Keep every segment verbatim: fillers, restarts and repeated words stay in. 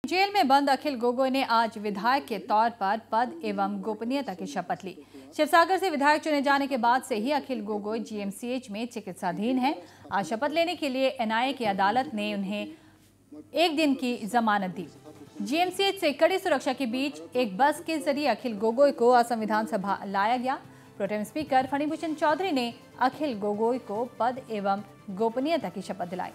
Jail में बंद अखिल गोगोई ने आज विधायक के तौर पर पद एवं गोपनीयता की शपथ ली। शिवसागर से विधायक चुने जाने के बाद से ही अखिल गोगोई जीएमसीएच में चिकित्साधीन हैं। आज शपथ लेने के लिए एनआईए की अदालत ने उन्हें एक दिन की जमानत दी। जीएमसीएच से कड़ी सुरक्षा के बीच एक बस के जरिए अखिल गोगोई को असम विधानसभा लाया गया। प्रोटेम स्पीकर फणिभूषण चौधरी ने अखिल गोगोई को पद एवं गोपनीयता की शपथ दिलाई।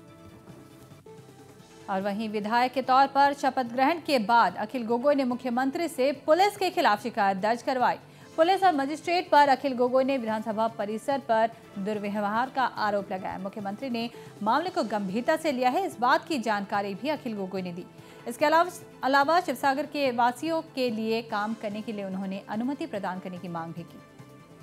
और वहीं विधायक के तौर पर शपथ ग्रहण के बाद अखिल गोगोई ने मुख्यमंत्री से पुलिस के खिलाफ शिकायत दर्ज करवाई। पुलिस और मजिस्ट्रेट पर अखिल गोगोई ने विधानसभा परिसर पर दुर्व्यवहार का आरोप लगाया। मुख्यमंत्री ने मामले को गंभीरता से लिया है, इस बात की जानकारी भी अखिल गोगोई ने दी। इसके अलावा अलावा शिवसागर के वासियों के लिए काम करने के लिए उन्होंने अनुमति प्रदान करने की मांग भी की।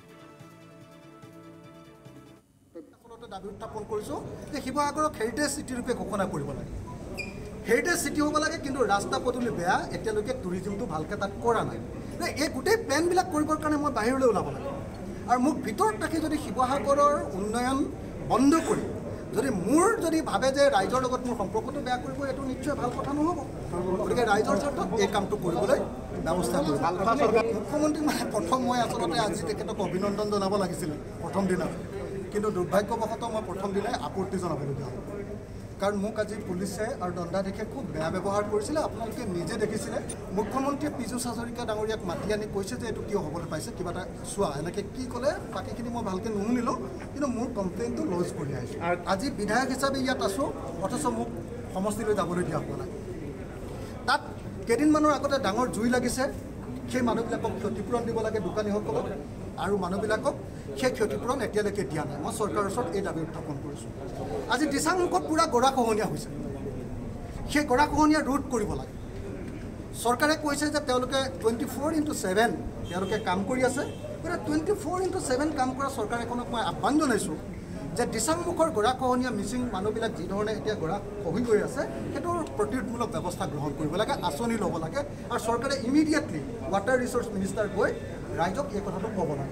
दाबी उत्थापन কৰিছো যে শিৱসাগৰক হেৰিটেজ সিটি ৰূপে ঘোষণা কৰিব লাগে। হেৰিটেজ সিটি হ'ব লাগে, কিন্তু ৰাস্তা পদূলি বেয়া, এতিয়ালৈকে টুৰিজমটো ভালকৈ তাত কৰা নাই। এই গোটেই প্লেনবিলাক কৰিবৰ কাৰণে মই বাহিৰলৈ ওলাব লাগে, আৰু মোক ভিতৰত ৰাখি যদি শিৱসাগৰৰ উন্নয়ন বন্ধ কৰি যদি মোৰ যদি ভাবে যে ৰাইজৰ লগত মোৰ সম্পৰ্কটো বেয়া কৰিব, এইটো নিশ্চয় ভাল কথা নহ'ব। গতিকে ৰাইজৰ স্বাৰ্থত এই কামটো কৰিবলৈ ব্যৱস্থা কৰিব। মুখ্যমন্ত্ৰী মানে প্ৰথম মই আচলতে আজি তেখেতক অভিনন্দন জনাব লাগিছিল প্ৰথম দিনা, কিন্তু দুৰ্ভাগ্যবশতঃ মই প্ৰথম দিনাই আপত্তি জনাবলগীয়া হ'ল। কাৰণ মোক আজি পুলিচে আৰু দণ্ডাধীশে খুব বেয়া ব্যৱহাৰ কৰিছিলে। আপোনালোকে নিজে দেখিছিলে মুখ্যমন্ত্ৰীয়ে পীযুষ হাজৰিকা ডাঙৰীয়াক মাতি আনি কৈছে যে এইটো কিয় হ'বলৈ পাইছে, কিবা এটা চোৱা, এনেকৈ কি ক'লে বাকীখিনি মই ভালকৈ নুশুনিলোঁ, কিন্তু মোৰ কমপ্লেইনটো লজ কৰি আহিছোঁ। আজি বিধায়ক হিচাপে ইয়াত আছোঁ, অথচ মোক সমষ্টিলৈ যাবলৈ দিয়া হোৱা নাই। তাত কেইদিনমানৰ আগতে ডাঙৰ জুই লাগিছে, সেই মানুহবিলাকক ক্ষতিপূৰণ দিব লাগে দোকানীসকলক, আৰু মানুহবিলাকক সেই ক্ষতিপূৰণ এতিয়ালৈকে দিয়া নাই। মই চৰকাৰৰ ওচৰত এই দাবী উত্থাপন কৰিছোঁ। আজি দিচাংমুখত পূৰা গৰাখহনীয়া হৈছে, সেই গৰাখহনীয়া ৰোধ কৰিব লাগে। চৰকাৰে কৈছে যে তেওঁলোকে টুৱেণ্টি ফ'ৰ ইণ্টু ছেভেন তেওঁলোকে কাম কৰি আছে। গতিকে টুৱেণ্টি ফ'ৰ ইণ্টু ছেভেন কাম কৰা চৰকাৰ এখনক মই আহ্বান জনাইছোঁ যে দিচাংমুখৰ গৰাখহনীয়া মিচিং মানুহবিলাক যিধৰণে এতিয়া গৰা খহি গৈ আছে, সেইটোৰ প্ৰতিৰোধমূলক ব্যৱস্থা গ্ৰহণ কৰিব লাগে, আঁচনি ল'ব লাগে, আৰু চৰকাৰে ইমিডিয়েটলি ৱাটাৰ ৰিচোৰ্চ মিনিষ্টাৰ গৈ ৰাইজক এই কথাটো ক'ব লাগে।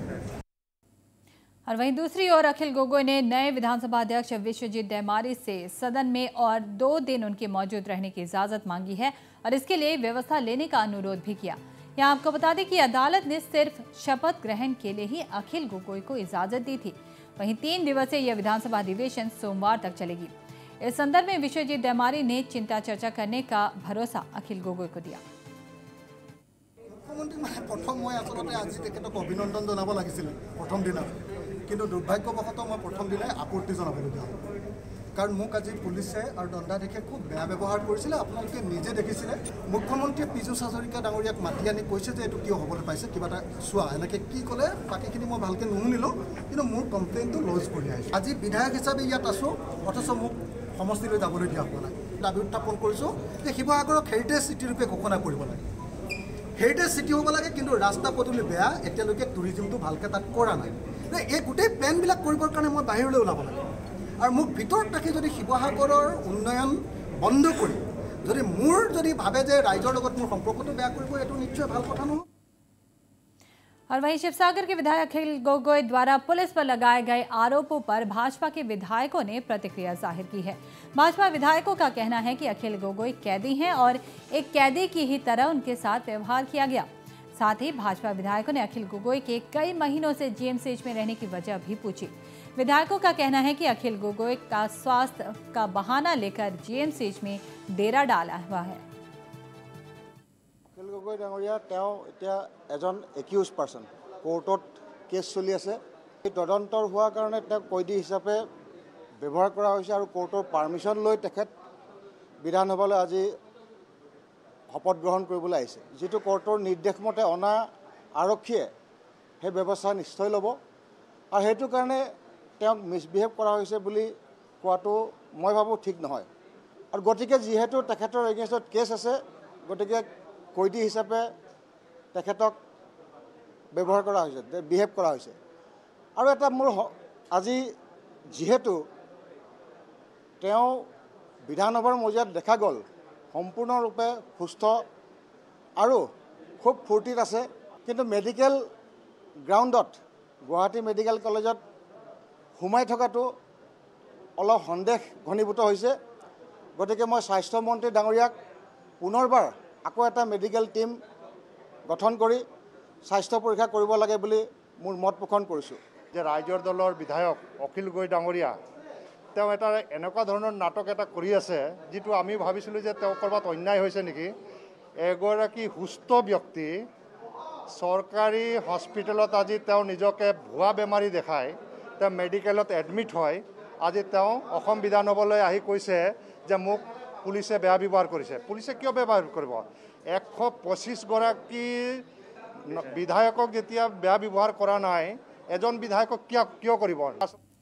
और वहीं दूसरी ओर अखिल गोगोई ने नए विधानसभा अध्यक्ष विश्वजीत दैमारी से सदन में और दो दिन उनके मौजूद रहने की इजाजत मांगी है और इसके लिए व्यवस्था लेने का अनुरोध भी किया। यहाँ आपको बता दें कि अदालत ने सिर्फ शपथ ग्रहण के लिए ही अखिल गोगोई को इजाजत दी थी। वहीं तीन दिवसीय यह विधानसभा अधिवेशन सोमवार तक चलेगी। इस संदर्भ में विश्वजीत दैमारी ने चिंता चर्चा करने का भरोसा अखिल गोगोई को दिया। मुख्यमंत्री মানে প্ৰথম মই আচলতে আজি তেখেতক অভিনন্দন জনাব লাগিছিল প্ৰথম দিনা, কিন্তু দুৰ্ভাগ্যবশতঃ মই প্ৰথম দিনাই আপত্তি জনাবলগীয়া হ'ল। কাৰণ মোক আজি পুলিচে আৰু দণ্ডাধীশে খুব বেয়া ব্যৱহাৰ কৰিছিলে। আপোনালোকে নিজে দেখিছিলে মুখ্যমন্ত্ৰীয়ে পীযুষ হাজৰিকা ডাঙৰীয়াক মাতি আনি কৈছে যে এইটো কিয় হ'বলৈ পাইছে, কিবা এটা চোৱা, এনেকৈ কি ক'লে বাকীখিনি মই ভালকৈ নুশুনিলোঁ, কিন্তু মোৰ কমপ্লেইনটো লজ কৰি আহিছোঁ। আজি বিধায়ক হিচাপে ইয়াত আছোঁ, অথচ মোক সমষ্টিলৈ যাবলৈ দিয়া হোৱা নাই। দাবী উত্থাপন কৰিছোঁ যে শিৱসাগৰক হেৰিটেজ চিটি ৰূপে ঘোষণা কৰিব লাগে। হেৰিটেজ চিটি হ'ব লাগে, কিন্তু ৰাস্তা পদূলি বেয়া, এতিয়ালৈকে টুৰিজমটো ভালকৈ তাত কৰা নাই। এই গোটেই প্লেনবিলাক কৰিবৰ কাৰণে মই বাহিৰলৈ ওলাব লাগে, আৰু মোক ভিতৰত ৰাখি যদি শিৱসাগৰৰ উন্নয়ন বন্ধ কৰি যদি মোৰ যদি ভাবে যে ৰাইজৰ লগত মোৰ সম্পৰ্কটো বেয়া কৰিব, এইটো নিশ্চয় ভাল কথা নহয়। और वहीं शिवसागर के विधायक अखिल गोगोई द्वारा पुलिस पर लगाए गए आरोपों पर भाजपा के विधायकों ने प्रतिक्रिया जाहिर की है। भाजपा विधायकों का कहना है कि अखिल गोगोई कैदी हैं और एक कैदी की ही तरह उनके साथ व्यवहार किया गया। साथ ही भाजपा विधायकों ने अखिल गोगोई के कई महीनों से जीएमसीएच में रहने की वजह भी पूछी। विधायकों का कहना है कि अखिल गोगोई का स्वास्थ्य का बहाना लेकर जीएमसीएच में डेरा डाला हुआ है। अखिल गोगोई डांगरिया তেওঁ এতিয়া এজন একিউজ পাৰ্সন, কোৰ্টত কেছ চলি আছে। এই তদন্তৰ হোৱাৰ কাৰণে তেওঁক কয়দী হিচাপে ব্যৱহাৰ কৰা হৈছে, আৰু কোৰ্টৰ পাৰ্মিশ্যন লৈ তেখেত বিধানসভালৈ আজি শপত গ্ৰহণ কৰিবলৈ আহিছে। যিটো কোৰ্টৰ নিৰ্দেশ মতে অনা আৰক্ষীয়ে সেই ব্যৱস্থা নিশ্চয় ল'ব, আৰু সেইটো কাৰণে তেওঁক মিছবিহেভ কৰা হৈছে বুলি কোৱাটো মই ভাবোঁ ঠিক নহয়। আৰু গতিকে যিহেতু তেখেতৰ এগেইনষ্টত কেছ আছে, গতিকে কৈদী হিচাপে তেখেতক ব্যৱহাৰ কৰা হৈছে, বিহেভ কৰা হৈছে। আৰু এটা মোৰ আজি যিহেতু তেওঁ বিধানসভাৰ মজিয়াত দেখা গ'ল সম্পূৰ্ণৰূপে সুস্থ আৰু খুব ফূৰ্তিত আছে, কিন্তু মেডিকেল গ্ৰাউণ্ডত গুৱাহাটী মেডিকেল কলেজত সোমাই থকাটো অলপ সন্দেহ ঘনীভূত হৈছে। গতিকে মই স্বাস্থ্যমন্ত্ৰী ডাঙৰীয়াক পুনৰবাৰ আকৌ এটা মেডিকেল টিম গঠন কৰি স্বাস্থ্য পৰীক্ষা কৰিব লাগে বুলি মোৰ মত পোষণ কৰিছোঁ। যে ৰাইজৰ দলৰ বিধায়ক অখিল গগৈ ডাঙৰীয়া তেওঁ এটা এনেকুৱা ধৰণৰ নাটক এটা কৰি আছে, যিটো আমি ভাবিছিলোঁ যে তেওঁ ক'ৰবাত অন্যায় হৈছে নেকি। এগৰাকী সুস্থ ব্যক্তি চৰকাৰী হস্পিটেলত আজি তেওঁ নিজকে ভুৱা বেমাৰী দেখায়, তেওঁ মেডিকেলত এডমিট হয়। আজি তেওঁ অসম বিধানসভালৈ আহি কৈছে যে মোক পুলিচে বেয়া ব্যৱহাৰ কৰিছে। পুলিচে কিয় ব্যৱহাৰ কৰিব? এশ পঁচিছগৰাকী বিধায়কক যেতিয়া বেয়া ব্যৱহাৰ কৰা নাই, এজন বিধায়কক কিয় কিয় কৰিব?